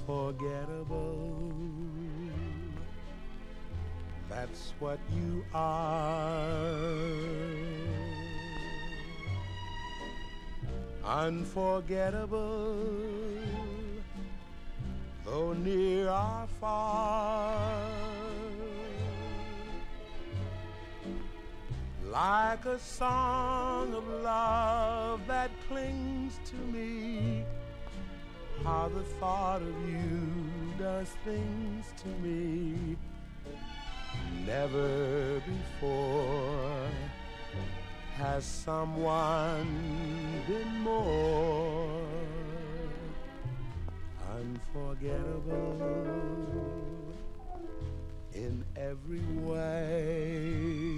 unforgettable. That's what you are. Unforgettable, though near or far. Like a song of love that clings to me, how the thought of you does things to me. Never before has someone been more unforgettable in every way.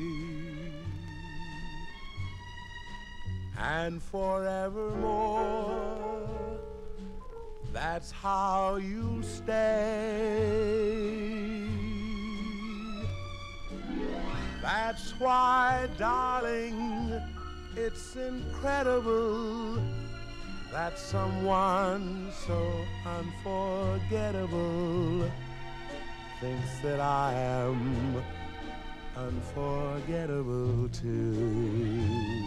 And forevermore, that's how you'll stay. That's why, darling, it's incredible that someone so unforgettable thinks that I am unforgettable too.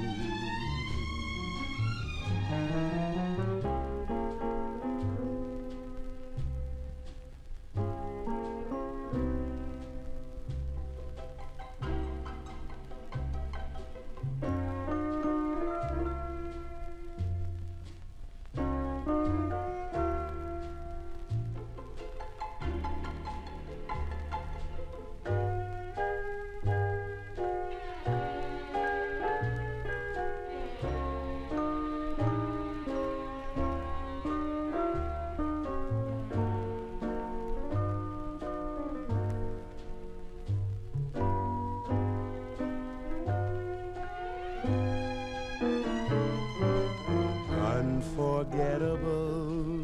Unforgettable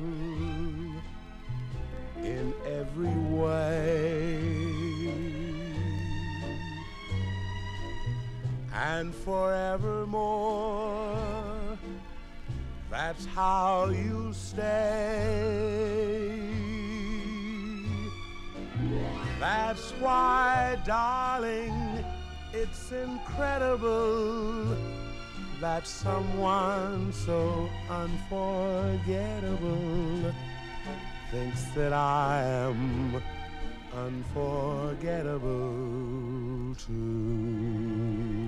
in every way, and forevermore, that's how you stay. That's why, darling, it's incredible that someone so unforgettable thinks that I am unforgettable too.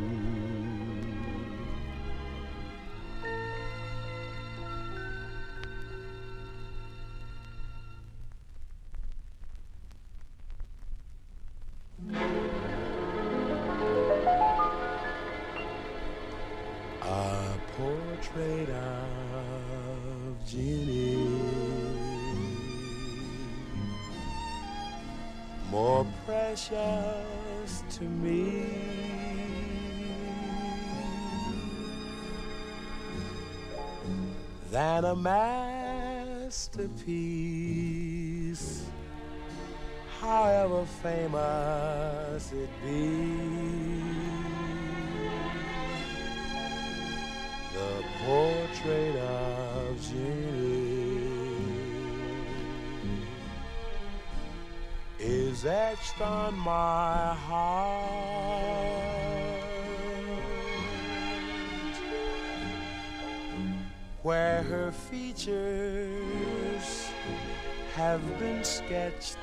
A portrait of Jeannie, more precious to me than a masterpiece, however famous it be. The portrait of Jeannie is etched on my heart, where her features have been sketched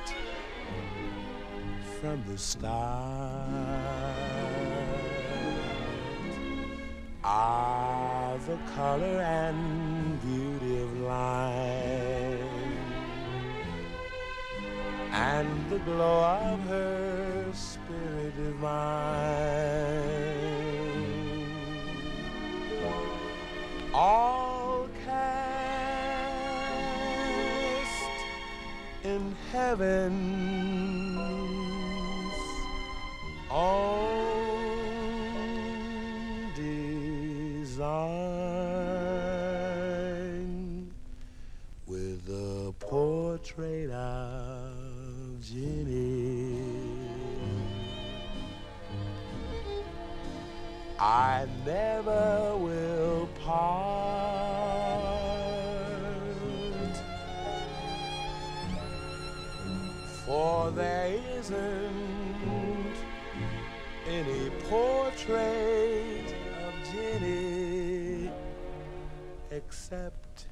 from the start. The color and beauty of line, and the glow of her spirit divine, all cast in heaven's own design, with the portrait of Jenny. I never will part For there isn't any portrait of Jenny except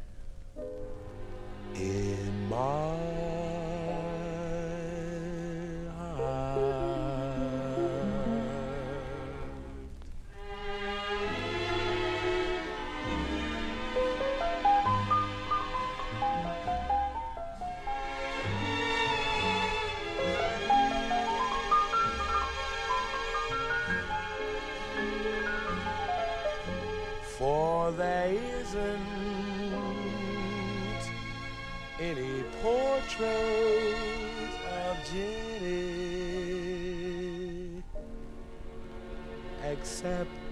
in my heart. For there isn't any portrait of Jenny except